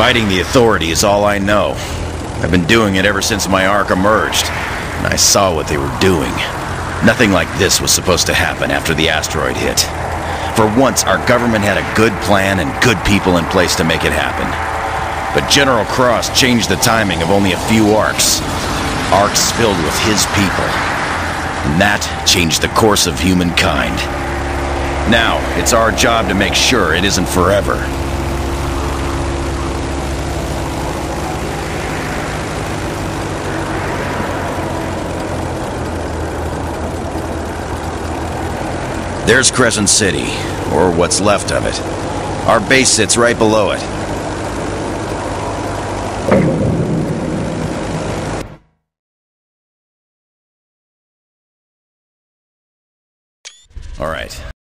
Fighting the Authority is all I know. I've been doing it ever since my arc emerged, and I saw what they were doing. Nothing like this was supposed to happen after the asteroid hit. For once, our government had a good plan and good people in place to make it happen. But General Cross changed the timing of only a few arcs. Arcs filled with his people. And that changed the course of humankind. Now, it's our job to make sure it isn't forever. There's Crescent City, or what's left of it. Our base sits right below it. All right.